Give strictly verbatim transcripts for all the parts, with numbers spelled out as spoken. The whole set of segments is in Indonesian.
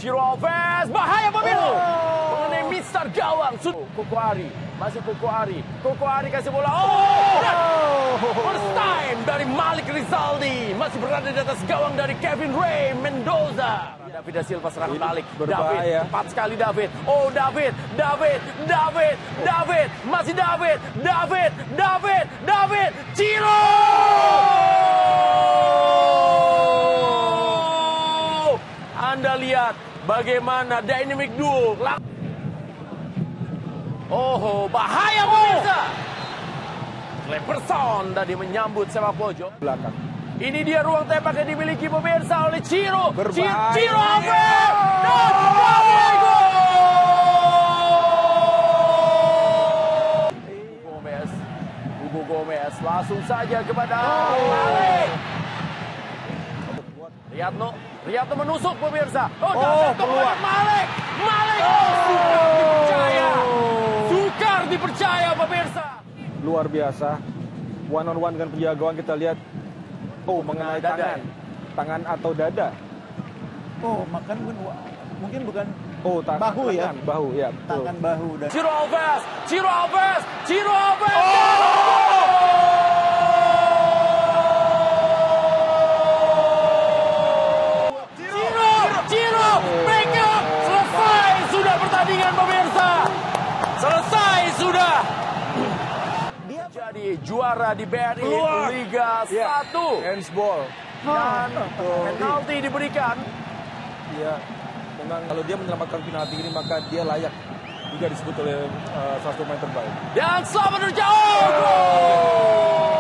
Ciro Alves, bahaya pemirsa. Oh. Mengenai mister gawang. Koko Ari, masih Koko Ari. Koko Ari kasih bola. Oh! First time dari Malik Rizaldi. Masih berada di atas gawang dari Kevin Ray Mendoza. David da Silva serang balik. David, cepat sekali David. Oh David, David, David, David. Masih David, David, David, David. Ciro! Anda lihat bagaimana dynamic duo. Oh, bahaya pemirsa. Cleberson tadi menyambut sepak pojok belakang. Ini dia ruang tembak yang dimiliki pemirsa oleh Ciro. Berbahaya. Ciro Alves. Dan double goal. Hugo Gomez. Hugo Gomez langsung saja kepada Malik. Riyadno. Riyadno menusuk pemirsa. Oh, Oh, keluar. Malik. Malik. Oh, sukar dipercaya. Sukar dipercaya pemirsa. Luar biasa. One on one dengan penjaga gawang kita lihat. Oh, mengenai dada. tangan. Tangan atau dada. Oh, makan mungkin bukan Oh, tangan, bahu ya. tangan, bahu ya. Betul. Tangan bahu dan Ciro Alves. Ciro Alves. Ciro Alves. Ciro. Ciro. Break up. Selesai sudah pertandingan pemirsa. Selesai sudah. dia Jadi juara di B R I Keluar. Liga Ya. satu. Handsball. Dan penalti diberikan. Iya. Memang kalau dia menyelamatkan penalti ini maka dia layak juga disebut oleh uh, salah satu pemain terbaik. Dan selamat terjauh. Gol.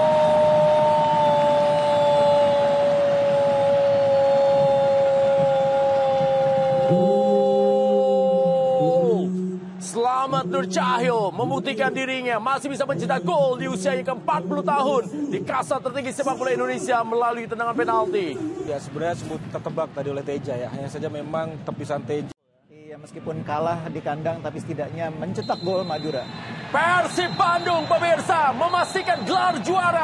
Selamat Nur Cahyo membuktikan dirinya masih bisa mencetak gol di usia yang ke empat puluh tahun di kasta tertinggi sepak bola Indonesia melalui tendangan penalti. Ya sebenarnya sebut tertebak tadi oleh Teja ya. Hanya saja memang tepisan Teja. iya, meskipun kalah di kandang tapi setidaknya mencetak gol Madura. Persib Bandung pemirsa memastikan gelar juara